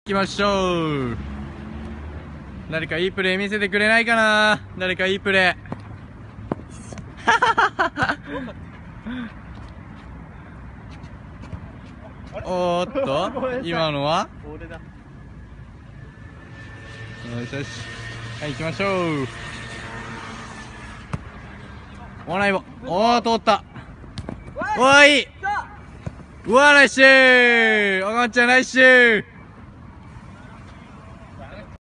きましょう。誰かいいプレー見せてくれないかな。誰かいいプレー。おーっと、今のは俺だ。 よしよし。はい、行きましょう。おないぼ。おー、通った。おーい。うわ、ナイスシュー。おがんちゃん、ナイスシュー。